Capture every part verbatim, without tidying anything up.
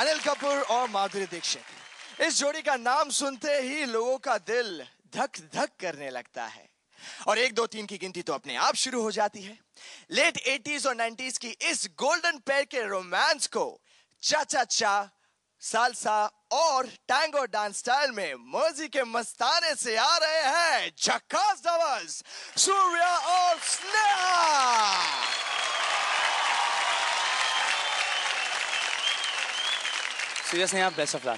अनिल कपूर और माधुरी दीक्षित, इस जोड़ी का नाम सुनते ही लोगों का दिल धक धक करने लगता है और एक दो तीन की गिनती तो अपने आप शुरू हो जाती है। लेट एटीज़ और नाइंटीज़ की इस गोल्डन पेयर के रोमांस को चा चा चा, सालसा और टैंगो डांस स्टाइल में मर्जी के मस्ताने से आ रहे हैं झक्कास डबल्स सूर्या और Sneha. Surya Sneha, best of luck.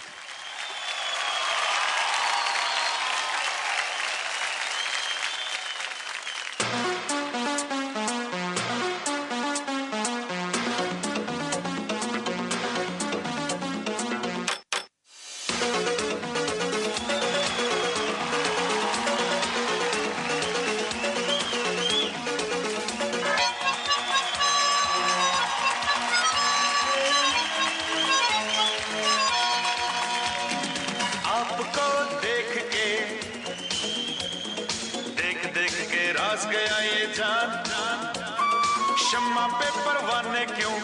गया ये जान, शम्मा पे परवाने क्यों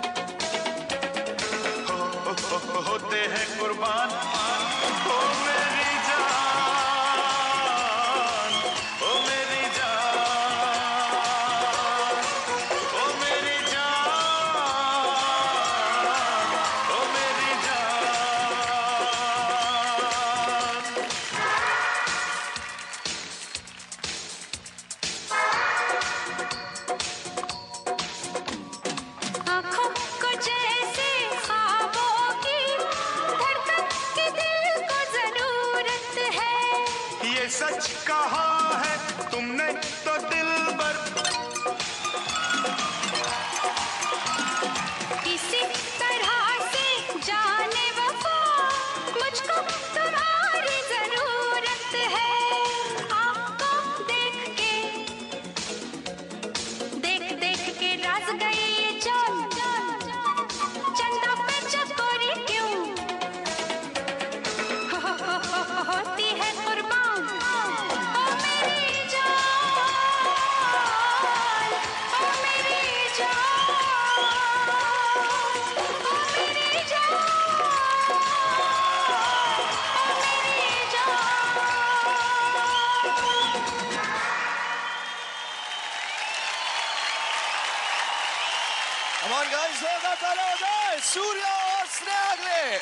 हो, हो, हो, हो, होते हैं कुर्बान। ओ मेरी जान, ओ मेरी जान, ओ मेरी जान, ओ मेरी जान। सच कहा है तुमने तो दिलबर, किसी तरह से जाने वफा मुझको तुम्हारी जरूरत है। आपको देख के देख देख के राज गई ये जान, चंदा पे चकोरी क्यों हो, हो, हो, हो, होती है कुर्बान। Come on guys, जोरदार ताली हो जाए सूर्या और स्नेहा के लिए।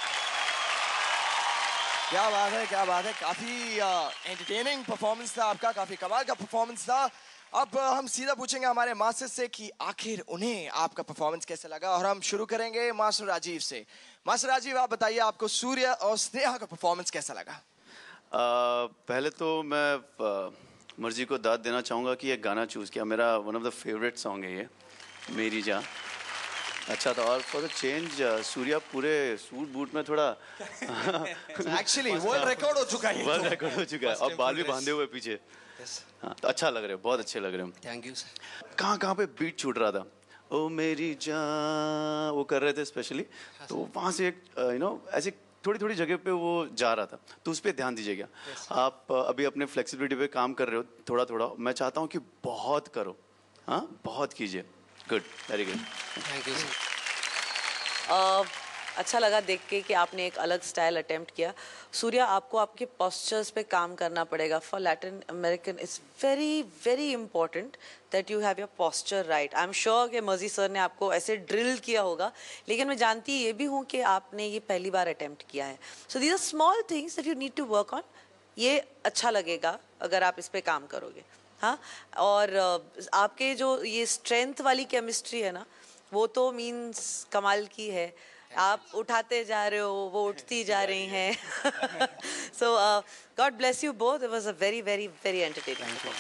क्या बात है, क्या बात है। काफी एंटरटेनिंग परफॉर्मेंस था आपका, काफी कमाल का परफॉर्मेंस था। अब uh, हम सीधा पूछेंगे हमारे मास्टर से कि आखिर उन्हें आपका परफॉर्मेंस कैसा लगा, और हम शुरू करेंगे मास्टर राजीव से। मास्टर राजीव, आप बताइए आपको सूर्या और स्नेहा का परफॉर्मेंस कैसा लगा? uh, पहले तो मैं uh, मर्जी को दाद देना चाहूँगा कि ये गाना चूज़ किया, मेरा one of the favourite song है ये, मेरी जान। अच्छा था। और फॉर द चेंज सूर्या पूरे सूट बूट में थोड़ा एक्चुअली वर्ल्ड रिकॉर्ड हो चुका है, वर्ल्ड रिकॉर्ड हो चुका है, और बाल भी बांधे हुए पीछे। हाँ, तो अच्छा लग रहा है, बहुत अच्छे लग रहे हैं। Thank you sir. कहाँ कहाँ पे बीट छूट रहा था, ओ मेरी जान वो कर रहे थे स्पेशली, तो वहाँ से एक यू नो ऐसे थोड़ी थोड़ी जगह पे वो जा रहा था, तो उस पर ध्यान दीजिएगा। आप अभी अपने फ्लेक्सिबिलिटी पे काम कर रहे हो थोड़ा थोड़ा, मैं चाहता हूँ कि बहुत करो, हाँ बहुत कीजिए। Good, very good, thank you sir. अच्छा लगा देख के कि आपने एक अलग स्टाइल अटेम्प्ट किया। सूर्या, आपको आपके पोस्चर्स पे काम करना पड़ेगा। For Latin American it's very very important that you have your posture right. I am sure कि मर्जी सर ने आपको ऐसे ड्रिल किया होगा, लेकिन मैं जानती ये भी हूँ कि आपने ये पहली बार अटेम्प्ट किया है। So these are small things that you need to work on. ये अच्छा लगेगा अगर आप इस पर काम करोगे। हाँ, और आपके जो ये स्ट्रेंथ वाली केमिस्ट्री है ना, वो तो मीन्स कमाल की है। आप उठाते जा रहे हो, वो उठती जा रही हैं। So God bless you both, it was a very very very entertaining.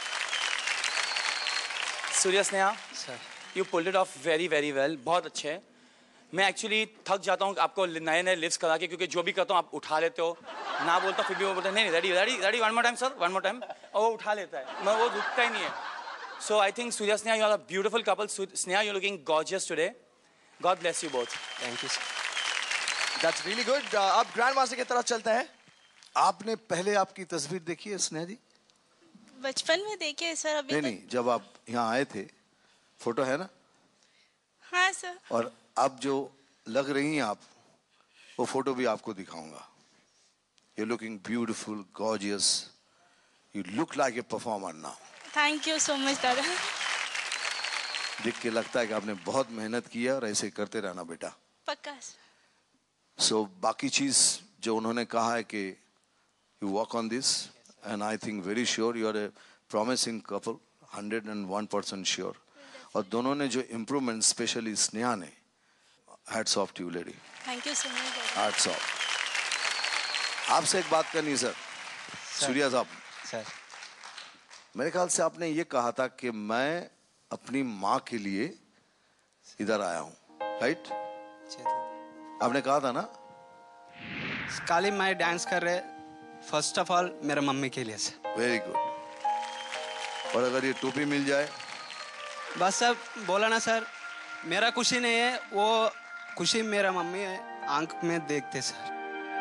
Surya Sneha sir, you pulled it off very very well, बहुत अच्छे है। मैं एक्चुअली थक जाता हूँ आपको नए नए लिफ्ट्स करा के, क्योंकि जो भी करता हूँ आप उठा लेते हो, ना बोलता फिर भी वो बोलता है नहीं ready ready ready one more time sir, one more time, और वो उठा लेता है, मैं वो रुकता ही नहीं है। So I think Surya Sneha, you are a beautiful couple. Sneha, you looking gorgeous today. God bless you both. Thank you sir, that's really good. अब ग्रैंड मास्टर की तरफ चलते हैं। आपने पहले आपकी तस्वीर देखी है स्नेहा जी? बचपन में देखी है सर, अभी नहीं तक नहीं, जब आप यहाँ आए थे, फोटो है ना? हाँ सर। और अब जो लग रही हैं आप, वो फोटो भी आपको दिखाऊंगा. You're looking beautiful, gorgeous. You look like a performer now. Thank you so much दादा. देख के लगता है कि आपने बहुत मेहनत की है और ऐसे करते रहना बेटा. पक्का. सो so, बाकी चीज जो उन्होंने कहा है कि you work on this and I think very sure you are a promising couple, one hundred one percent sure. और दोनों ने जो improvement स्पेशली स्नेहा ने, hats off to you lady. Thank you so much. hats off. आपसे एक बात करनी sir. Surya साहब सर, मेरे ख्याल से आपने ये कहा था कि मैं अपनी माँ के लिए इधर आया हूँ, राइट? आपने कहा था ना? काली मैं डांस कर रहे फर्स्ट ऑफ ऑल मेरे मम्मी के लिए सर. Very good. और अगर ये टोपी मिल जाए? बस सर बोला ना सर, मेरा खुशी नहीं है, वो खुशी मेरा मम्मी आंख में देखते सर.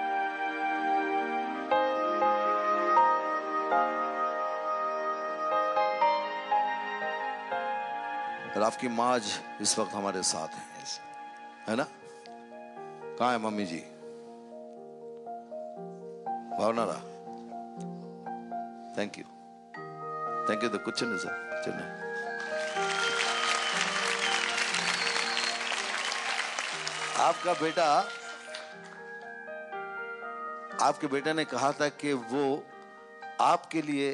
और आपकी माँ आज इस वक्त हमारे साथ है, है ना? कहाँ है मम्मी जी? भावनारा. Thank you. Thank you. तो कुछ नहीं सर, चलने. आपका बेटा, आपके बेटे ने कहा था कि वो आपके लिए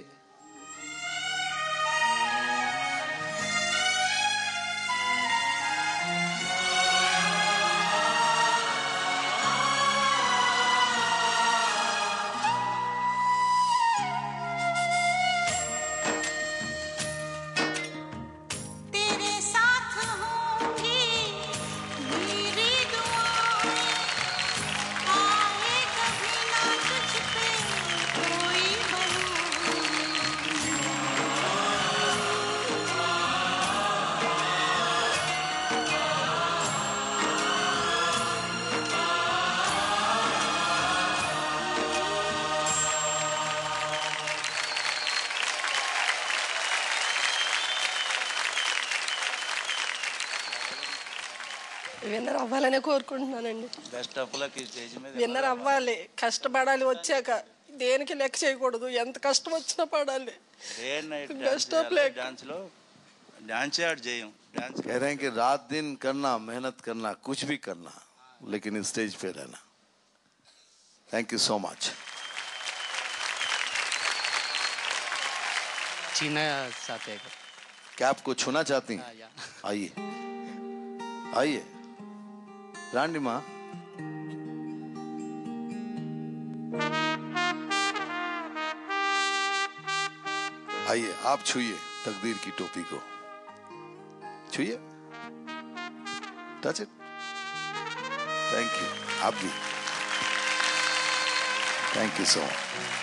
విన్నర్ అవ్వాలనే కోరుకుంటున్నానండి. Best of luck. ఈ స్టేజ్ మీద విన్నర్ అవ్వాలి, కష్టపడాలి, వచ్చాక దేనికి లెక్క చేయకూడదు, ఎంత కష్టం వచ్చినా పడాలి. Day night best of luck. Dance లో డాన్స్ యాడ్ చేయం. డాన్స్ कह रहे हैं कि रात दिन करना, मेहनत करना, कुछ भी करना, लेकिन इस स्टेज पे रहना. Thank you so much. छीना चाहते हैं. क्या आपको छूना चाहती हैं? आइए आइए रानी माँ. आइए आप छूइए तकदीर की टोपी को. छूइए. Touch it. Thank you. आप भी. Thank you so much.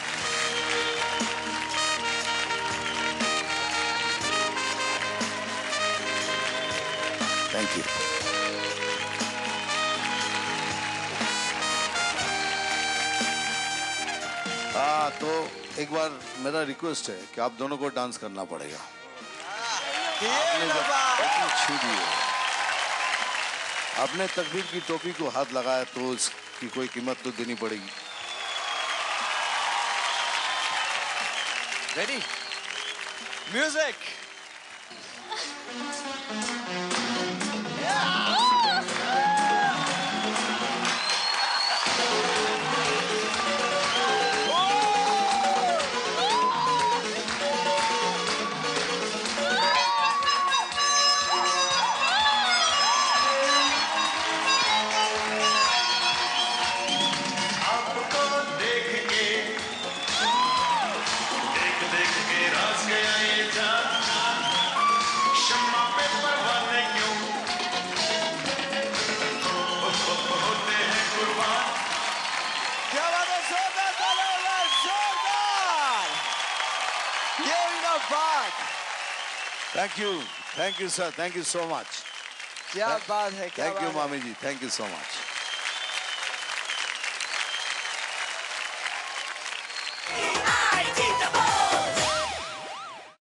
Thank you. हाँ तो एक बार मेरा रिक्वेस्ट है कि आप दोनों को डांस करना पड़ेगा. आपने जब टोपी छू दी है, आपने तकदीर की टोपी को हाथ लगाया तो उसकी कोई कीमत तो देनी पड़ेगी. रेडी? म्यूजिक. आपको देख के देख देख के रास गया ये जान. शम्मा पे परवाने क्यों हो- हो- होते हैं कुर्बान. क्या बात है, जोरदार तालियां, जोरदार. ये हुई ना बात. Thank you. Thank you sir. Thank you so much. क्या बात है, क्या थैंक यू बात है. मामी जी. Thank you so much.